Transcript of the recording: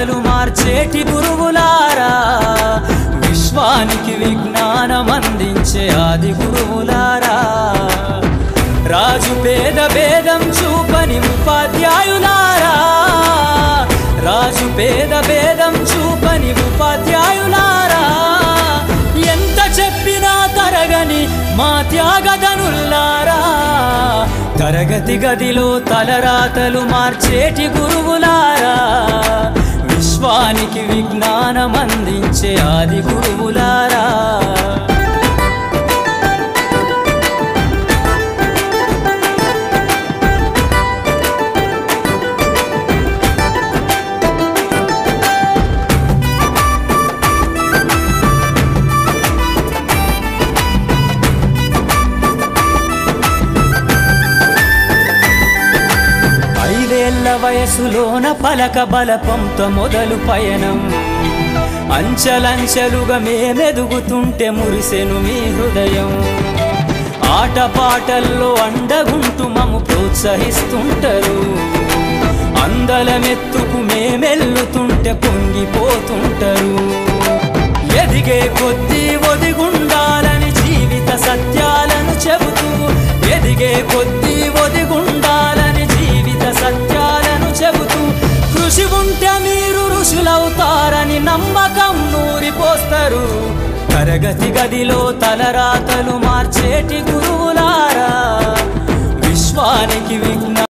తలరాతలు మార్చేటి గురువులారా, విశ్వానికి విజ్ఞానం అందించే ఆది గురువులారా, రాజు పేద భేదం చూపని ఉపాధ్యాయులారా, రాజు పేద భేదం చూపని ఉపాధ్యాయులారా, ఎంత చెప్పినా తరగని మా త్యాగధనుల్లారా, తరగతి గదిలో తలరాతలు మార్చేటి గురువులారా, విశ్వానికి విజ్ఞానం అందించే ఆది గురువులారా. వయసులోన పలక బలపంతో మొదలు పయనం, అంచలంచెలుగా మేమెదుగుతుంటే మురిసెను మీ హృదయం, ఆటపాటల్లో అండగుంటూ మము ప్రోత్సహిస్తుంటారు, అందలమెత్తుకు మేమెల్లుతుంటే పొంగిపోతుంటారు, ఎదిగే కొద్దీ ఒదిగుండాలని జీవిత సత్యాలను చెబుతూ, ఎదిగే కొద్దీ ఒదిగుండాలని జీవిత సత్యాలను చెబుతూ, కృషి ఉంటే మీరు ఋషులవుతారని నమ్మకం నూరిపోస్తారు, తరగతి గదిలో తలరాతలు మార్చేటి గురువులారా, విశ్వానికి విజ్ఞానం